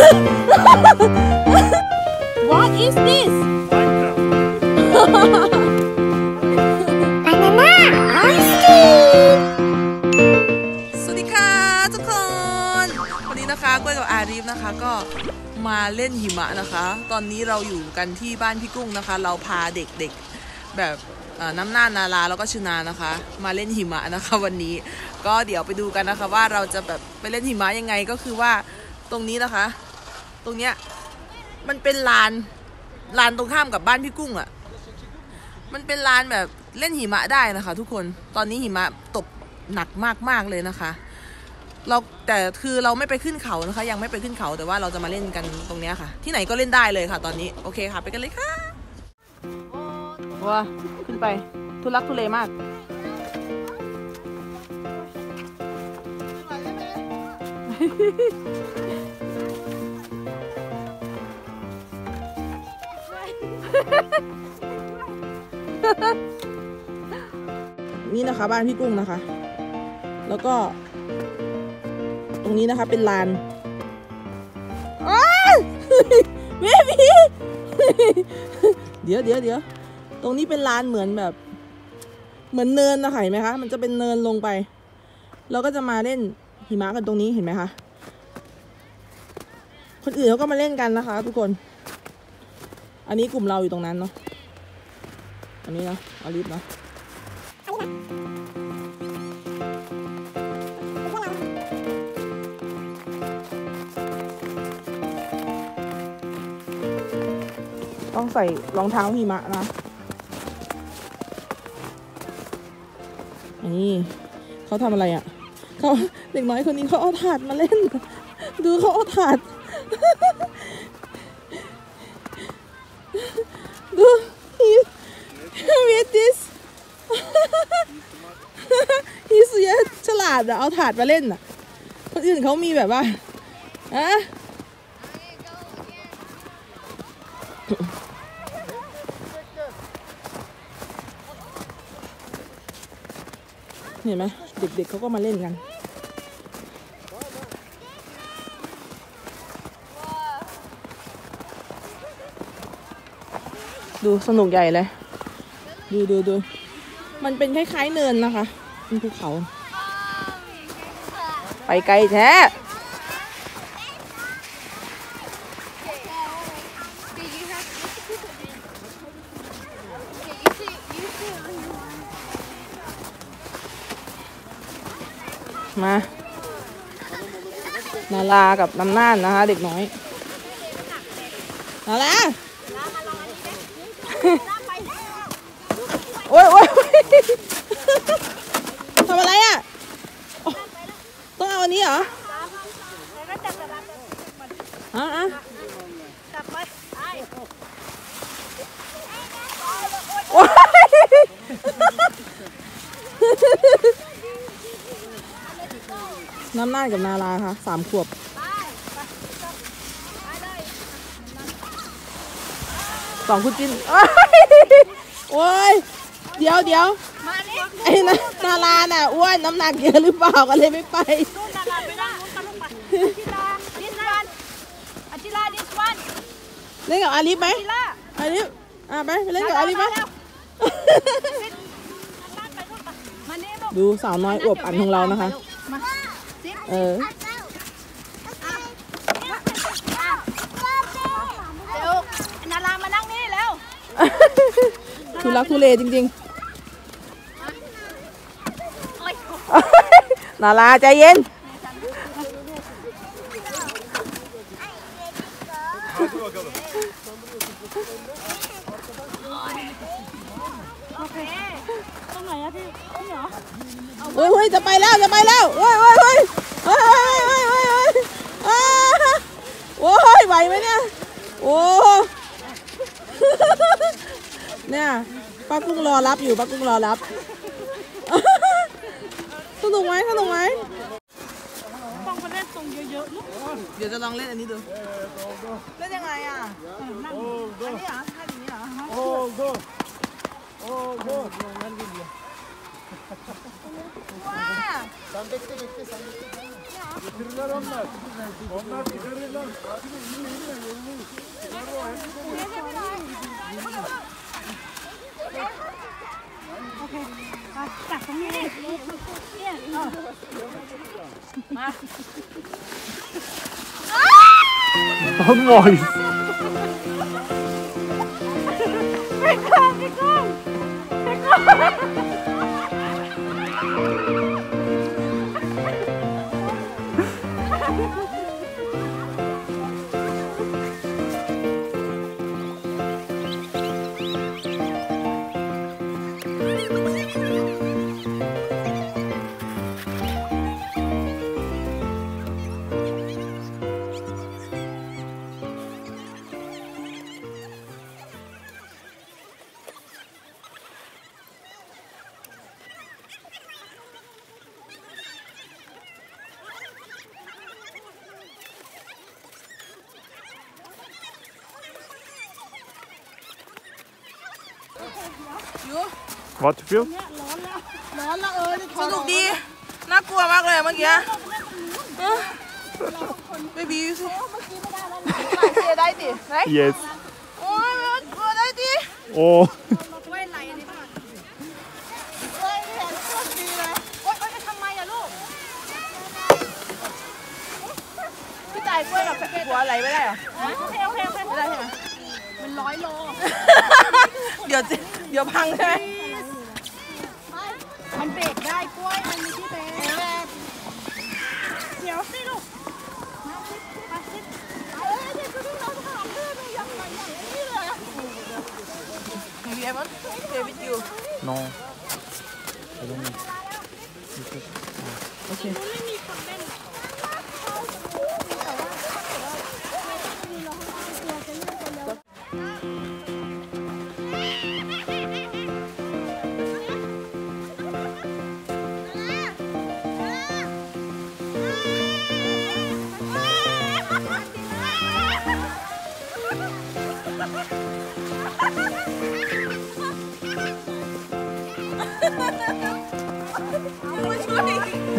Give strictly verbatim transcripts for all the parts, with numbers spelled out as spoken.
What is this?สวัสดีค่ะทุกคนวันนี้นะคะกล้วยกับอารีฟนะคะก็มาเล่นหิมะนะคะตอนนี้เราอยู่กันที่บ้านพี่กุ้งนะคะเราพาเด็กๆแบบน้ำหน้านาราแล้วก็ชนานะคะมาเล่นหิมะนะคะวันนี้ก็เดี๋ยวไปดูกันนะคะว่าเราจะแบบไปเล่นหิมะยังไงก็คือว่าตรงนี้นะคะตรงเนี้ยมันเป็นลานลานตรงข้ามกับบ้านพี่กุ้งอ่ะมันเป็นลานแบบเล่นหิมะได้นะคะทุกคนตอนนี้หิมะตกหนักมากๆเลยนะคะเราแต่คือเราไม่ไปขึ้นเขานะคะยังไม่ไปขึ้นเขาแต่ว่าเราจะมาเล่นกันตรงนี้ค่ะที่ไหนก็เล่นได้เลยค่ะตอนนี้โอเคค่ะไปกันเลยค่ะว้าขึ้นไปทุลักทุเลมากนี่นะคะบ้านพี่กุ้งนะคะแล้วก็ตรงนี้นะคะเป็นลานเบบี้เดี๋ยวเดี๋ยวเดี๋ยวตรงนี้เป็นลานเหมือนแบบเหมือนเนินนะคะเห็นไหมคะมันจะเป็นเนินลงไปเราก็จะมาเล่นหิมะกันตรงนี้เห็นไหมคะคนอื่นเขาก็มาเล่นกันนะคะทุกคนอันนี้กลุ่มเราอยู่ตรงนั้นเนาะอันนี้เนาะอาลิฟเนาะต้องใส่รองเท้าหิมะนะอันนี้เขาทำอะไรอ่ะเขาเด็กน้อยคนนี้เขาเอาถาดมาเล่นดูเขาเอาถาดดู he read this he's ฉลาดอะเอาถาดมาเล่นอะคนอื่นเขามีแบบว่าอะเห็นไหมเด็กๆเขาก็มาเล่นกันดูสนุกใหญ่เลยดูดูดูมันเป็นคล้ายๆเนินนะคะเป็นภูเขาไปไกลแท้มานารากับน้ำน่านนะคะเด็กน้อยนาราโอ้ยโอ้ยทำอะไรอ่ะต้องเอาอันนี้เหรออ่ะอ่ะน้ำน่านกับนาราค่ะสามขวบสองคุณจินโอ้ยเดี๋ยวเดี๋ยวไอ้นะนาราน่ะอ้วนน้ำหนักเยอะหรือเปล่าก็เลยไม่ไปเล่นกับอาลิฟไหมอาลิฟอ่ะไปไปเล่นกับอาลิฟไหมดูสาวน้อยอวบอันของเรานะคะเออนารามานั่งนี่แล้วทุลักทุเลจริงๆนาราใจเย็นเฮ้ยเฮ้ยจะไปแล้วจะไปแล้วเฮ้ยเฮ้ยเฮ้ยเฮ้ยเฮ้ยเฮ้ยเฮ้ยโอ้ยไหวไหมเนี่ยโอ้เนี่ยป้ากุ้งรอรับอยู่ป้ากุ้งรอรับสนุกไหมสนุกไหมต้องมาเล่นตรงเยอะๆลูกเดี๋ยวจะลองเล่นอันนี้ดูเล่นยังไงอ่ะอันนี้เหรอท่าอย่างนี้เหรอโอ้โหโอ้โหว้า Sen bekle bekle sen bekle. Getirirler onlar. Onlar getirirler. Hadi yürü yürü yürü. Okay. จับตรงนี้เลยเนี่ยมา Dog noise. ไปก่อนไปก่อนไปก่อน What you feel? ร้อนแล้วร้อนแล้วเออสนุกดีน่ากลัวมากเลยเมื่อกี้เบบี้สิเสียได้ดิไร Yes. โอ้ยกลัวได้ดิ Oh. เว้ยไหลอันนี้ก่อนเฮ้ยเห็นโคตรดีเลยโอ๊ยโอ๊ยทำไมอะลูกพี่ตายกล้วยกับหัวไหลไม่ได้เหรอโอเคโอเคโอเคไม่ได้ใช่ไหมมันร้อยโลเดี๋ยวเดี๋ยวพังใช่ไหมมันเบรกได้กล้วยมันมีที่เบรกเดี๋ยวสิลูกมาสิมาสิเอ้ยเดี๋ยวจะดูเราถามเพื่อนดูยังไงอย่างนี้เลยอะมีเอมันเดวิดอยู่ No. I don't know. โอเคไม่มีคนเล่นมาช่วย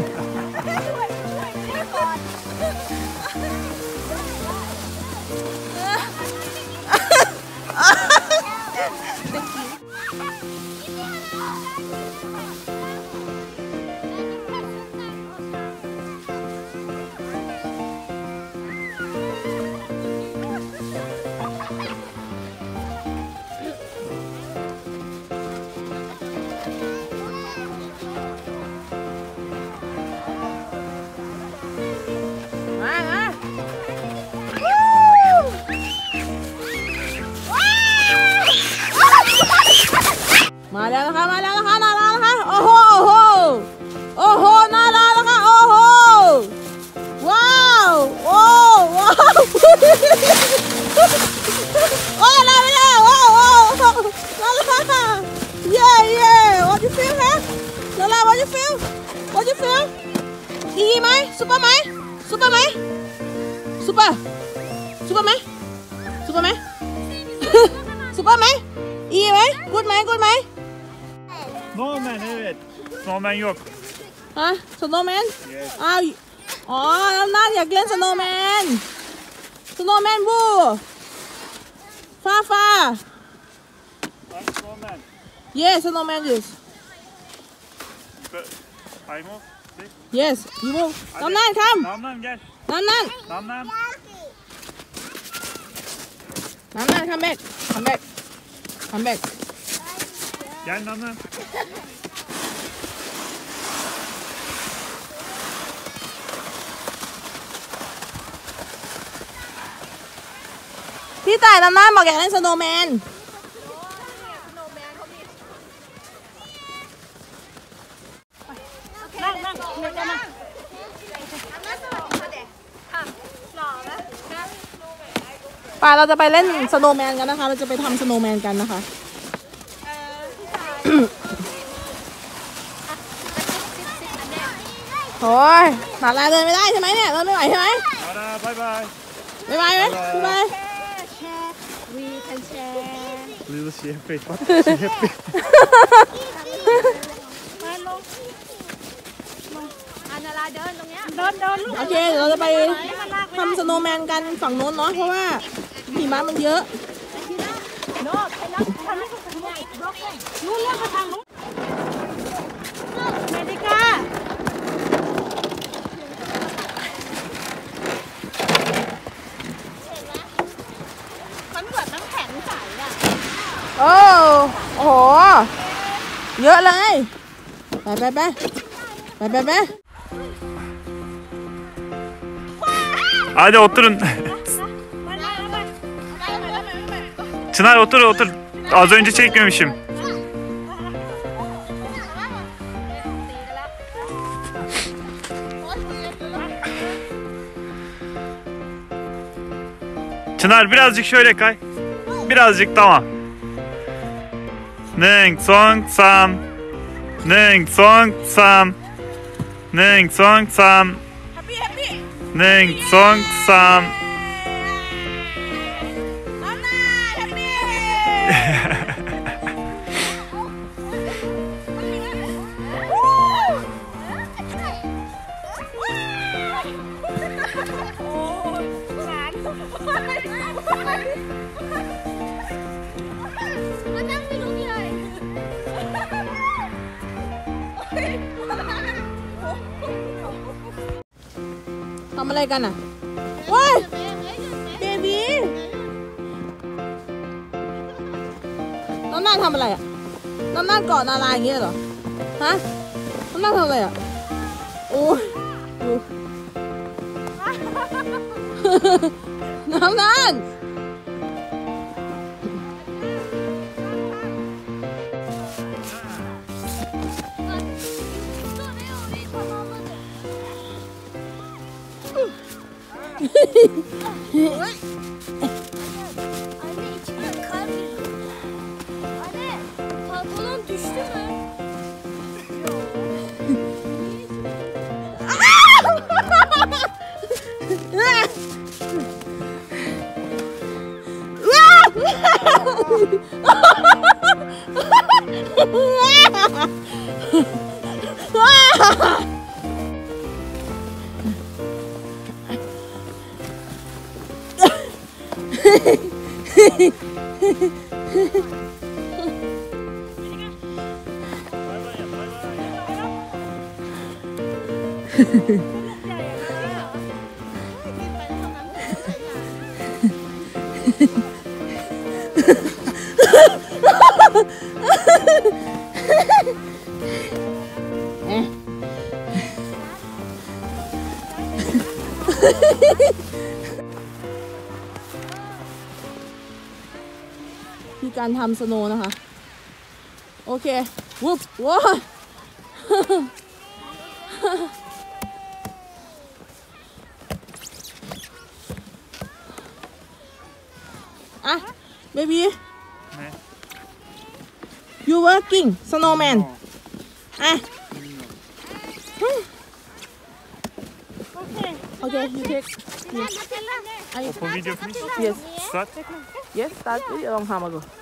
มามามาแล้วนะคะมาแล้วนะคะนารานะคะโอ้โหโอ้โหโอ้โหนารานะคะโอ้โหว้าวโอ้ว้าวโอ้นาราไปแล้วว้าวว้าวนาราเย่เย่ what you feel คะนารา what you feel what you feel อีไหมซุปเปอร์ไหมซุปเปอร์ไหมซุปเปอร์ซุปเปอร์ไหมซุปเปอร์ไหมซุปเปอร์ไหมอีไหมกูดไหมกูดไหม Snowman evet. Snowman yok. ฮะสโนว์แมนอ้าวอ๋อน้ำน่าอยากเล่นสโนว์แมนสโนว์แมนบูฟ้าฟ้า I'm snowman. yes สโนว์แมน yes But I move. yes you move น้ำน่าน come Namlan gel. น้ำน่าน Namlan. น้ำน่าน come back come back come back Gel Namlan. พี่ต่ายน้ำน่านบอกอยากเล่นสโนว์แมนนั่งนั่งเดี๋ยวจะมาป่าเราจะไปเล่นสโนว์แมนกันนะคะเราจะไปทำสโนว์แมนกันนะคะโอ้ยหนาลาเดินไม่ได้ใช่ไหมเนี่ยเดินไม่ไหวใช่ไหม Ara bye bye. ไม่ไหวไหมไม่ไหว we can share We will see happy. What? See happy. มาลงอันนาราเดินตรงเนี้ยเดินเดินลูกโอเคเดี๋ยวเราจะไปทำสโนว์แมนกันฝั่งโน้นเนาะเพราะว่าหิมะมันเยอะโน้ตไปรับทางนี้ทางนี้บล็อกเลยนู้นเลือกไปทางนู้นเมดิกามันเหมือนน้ำแข็งใสอ่ะโอ้โอ้โหเยอะเลยไปไปไปไปไปไป Hadi oturun. Çınar otur otur. Az önce çekmemişim. Çınar birazcık şöyle kay. Birazcık tamam. Ning song sam. Ning song sam. Ning song sam. Ning song sam. ทำอะไรกันอ่ะว้ายเบบีน้องน่าทำอะไรอ่ะน้องน่าเกาะนาลายอย่างเงี้ยเหรอฮะน้องน่าทำอะไรอ่ะโอ้ยดูน้องน่าน Anne içine kar girdi. Anne pantolon düştü mü?มีการทำสโนว์นะคะโอเควุบว้าอ่ะเบบี้ you working snowman อ่ะโอเค you take I På video finish. yes Start. yes start ลองทำมาก่อน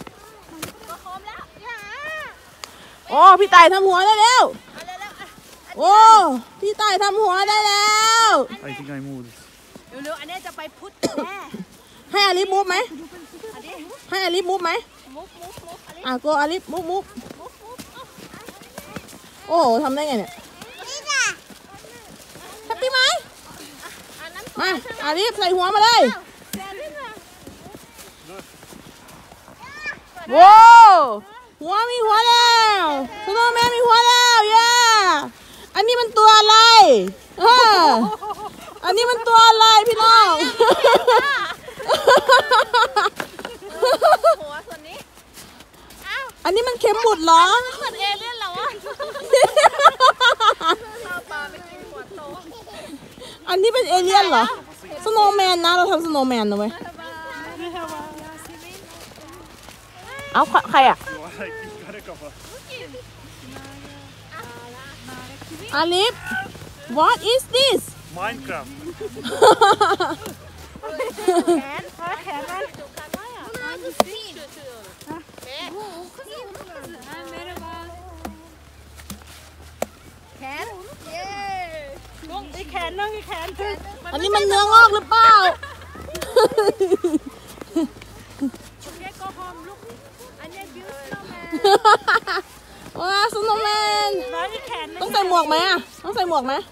โอ้พี่ต่ายทำหัวได้แล้วโอ้พี่ต่ายทำหัวได้แล้ว I think I moved. เร็วๆอันนี้จะไปพุทธแม่ให้อาลิฟมูฟไหมอันนี้ให้อาลิฟมูฟไหมมุกมุกมุกอันนี้อ่ะโกอาลิฟมูฟมูฟมุกมุกโอ้โหทำได้ไงเนี่ยแฮปปี้ไหมอันนั้นมาอาลิฟใส่หัวมาเลยแกนี่ค่ะว้าวหัวมีหัวแล้วสโนว์แมนมีหัวแล้วเย้อันนี้มันตัวอะไรเอออันนี้มันตัวอะไรพี่น้องหัวส่วนนี้อันนี้มันเข็มหมุดเหรอเหมือนเอเลี่ยนเหรอวะเราปลาไปกินหัวโตอันนี้เป็นเอเลี่ยนเหรอสโนว์แมนนะเราทำสโนว์แมนนะเว้ยเอาใครอ่ะ Kare kafa. อาลิฟ what is this Minecraft. แขนแขนมันดูกันไว้อะมันดูสิแขนเย้ขนนึงอีกแขนนึงอันนี้มันเนื้องอกหรือเปล่าเด็กก็หอมลูกอันนี้บิวสโนว์แมนว้าสโนว์แมนแล้วอีกแขนนึงต้องใส่หมวกไหมอ่ะต้องใส่หมวกไหม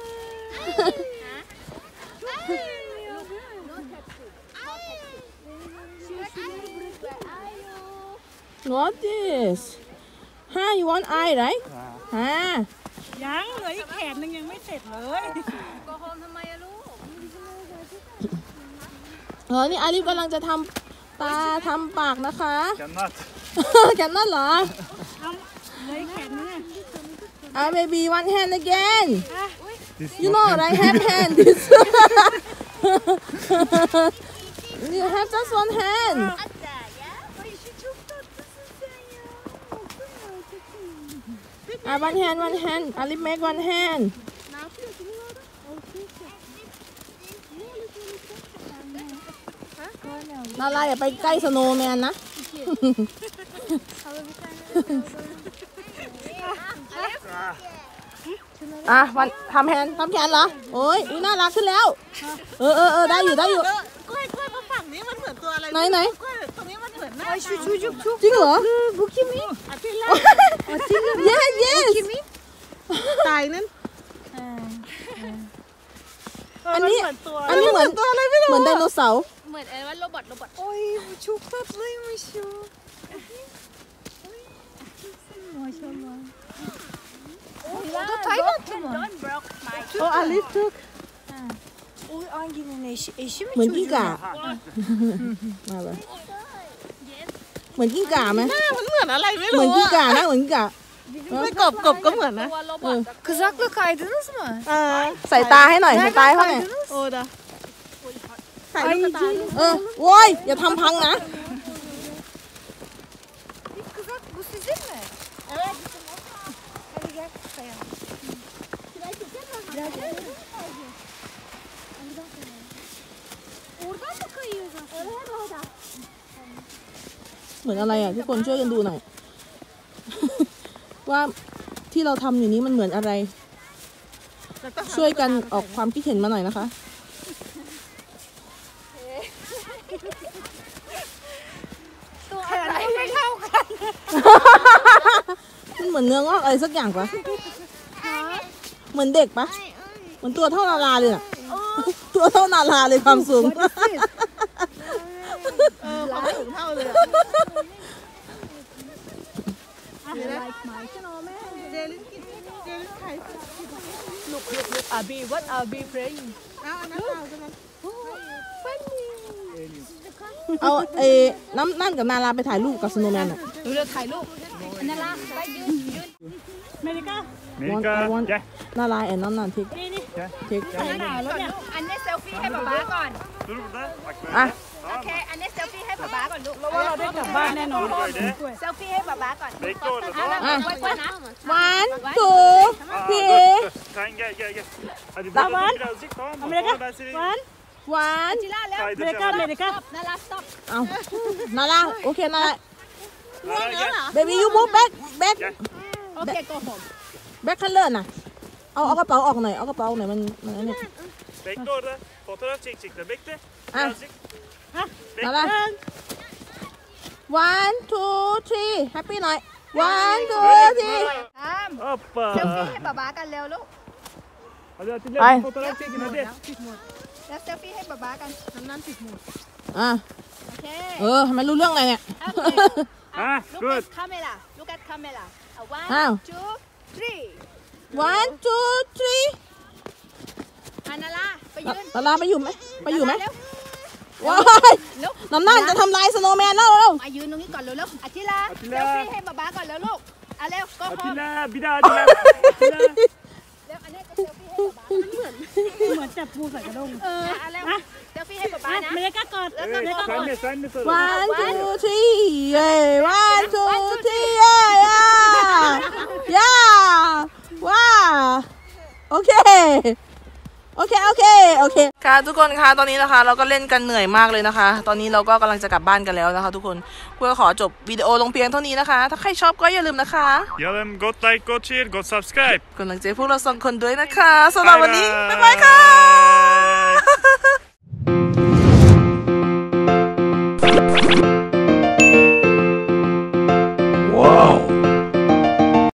What this ฮะ you want eye right ฮะยังเหลืออีกแขนนึงยังไม่เสร็จเลยก็โฮมทำไมอะลูกเออนี่อาลิฟกำลังจะทำตาทำปากนะคะ Cannot. แกนนั่นเหรอเหลืออีกแขนนึงอ่ะ baby one hand again This you not know can- right hand hand this you have just one hand Ada ya. Ay, çok tatlısın sen ya. อ่ะ one hand one hand อาลิฟ make one hand นาลาอย่าไปใกล้สโนว์แมนนะ อ่ะวันทำแฮนทำแขนเหรอ โอ้ยอุ๊ยน่ารักขึ้นแล้ว เออเออเออได้อยู่ได้อยู่กล้วยกล้วยมาฝั่งนี้มันเหมือนตัวอะไรไหนไหนกล้วยตรงนี้มันเหมือนหน้าจริงเหรอบุคิมิอาทิตย์ละ yes yes ตายนั่นอันนี้เหมือนตัวอันนี้เหมือนตัวอะไรไม่รู้เหมือนไดโนเสาร์เหมือนอะไรว่าโรบอทโรบอทโอ้ยชุกตัดเลยไม่ชัวก็ใช้หมดทั้งหมด Don't broke my โอ้อาลิฟทุก Oy Angin'in eşi, eşi mi เหมือนกิ้งก่ามาเลยเหมือนกิ้งก่าไหมมันเหมือนอะไรไม่เหมืรู้อนกิ้งก่านะเหมือนกิ้งก่าไม่กบกบก็เหมือนนะตัวโรบอท Kızakla kaydınız mı? ใส่ตาให้หน่อยใส่ตาให้เขาหน่อยโอ้ดะใส่ลูกตาเออโว้ยอย่าทำพังนะ Kızak bu sizin mi? Evet. Hadi gel sayalım. Oradan mı kayıyorsun? Evet orada. เหมือนอะไรอ่ะทุกคนช่วยกันดูหน่อย ว่าที่เราทำอยู่นี้มันเหมือนอะไร ช่วยกันออกความคิดเห็นมาหน่อยนะคะตัวอะไรไม่เท่ากันมันเหมือนเนื้องอกอะไรสักอย่างปะเหมือนเด็กปะเหมือนตัวเท่านาราเลยน่ะ ตัวเท่านาราเลยความสูงเออความสูงเท่าเลยอะเดลินกินเดลินไข่ Look, look, look, Abi, what are we praying? เอาอันนั้นเอาใช่ไหมเอาเอน้ำนั่นกับนาราไปถ่ายรูปกับสโนว์แมนอ่ะดูเราถ่ายรูปนั่นล่ะไปยืนยืนอเมริกา America. want- Yeah. นาราแอนน้ำนันทิกนี่นี่ทิกใส่หนาวแล้วเนี่ยอันนี้เซลฟี่ให้ป๊าป๊าก่อน Dur burada. Bak böyle. อ่ะโอเค อันนี้เซลฟี่ให้ป๊าป๊าก่อนลูกเพราะว่าเราได้กลับบ้านแน่นอน Dur böyle. เซลฟี่ให้ป๊าป๊าก่อน Bekle orada อ่ะ tamam แล้ว mı? ไว้ก่อนนะ one two Aa, three dur, dur. Sen gel gel gel. Hadi burada Tamam. dur birazcık tamam mı? อเมริกา Sonra ben seni วัน one จิล่าแล้วอเมริกา kaydıracağım. อเมริกานั่นล่ะ stop เอานาราโอเคนารา Lara gel. baby you move back back Gel. โอเค go home back color น่ะเอาเอากระเป๋าออกหน่อยเอากระเป๋าออกหน่อยมันมันอันนี้ Bekle orada. Fotoğraf çekecekler. Bekle. Ah. Birazcık. นารา one two three happy หน่อย one two three ทำ Hoppa. เซลฟี่ให้ป๊าป๊ากันเร็วลูก Hadi Atilla Ay. bir fotoğraf çekin hadi. แล้วเซลฟี่ให้ป๊าป๊ากันทำนั้นผิดหมดอ่ะโอเคเออทำไมรู้เรื่องอะไรเนี่ย Ah, look good. at camera look at camera เอาอ้าว one two three one two three อานาล่าไปยืนนาราไปอยู่ไหมไปอยู่ไหมเร็วว้ายน้ำนั่นจะทำลายสโนว์แมนแล้วเร็วมายืนตรงนี้ก่อนเร็วๆอาทิลาอาทิเซลาลฟี่ให้ป๊าป๊าก่อนเร็วลูกอ่ะเร็ว go home Atilla bir daha Atilla. Atilla. เร็วอันนี้ก็เซลฟี่ให้ป๊าป๊ามันเหมือนเหมือนจับปูใส่กระด้งเอออ่ะเร็วเซลฟี่ให้ป๊าป๊าอ่ะนะอเมริกากอดอ Evet เมริกากอ sen ด de sen de sarıl. one two three เย้ one two three เย้ย่าย่าว้าโอเคโอเคโอเคโอเคค่ะทุกคนคะตอนนี้นะคะเราก็เล่นกันเหนื่อยมากเลยนะคะตอนนี้เราก็กำลังจะกลับบ้านกันแล้วนะคะทุกคนเพื่อขอจบวิดีโอลงเพียงเท่านี้นะคะถ้าใครชอบก็อย่าลืมนะคะอย่าลืมกดไลค์กดแชร์กด subscribe กำลังใจพวกเราสองคนด้วยนะคะสำหรับวันนี้บ๊ายบายค่ะ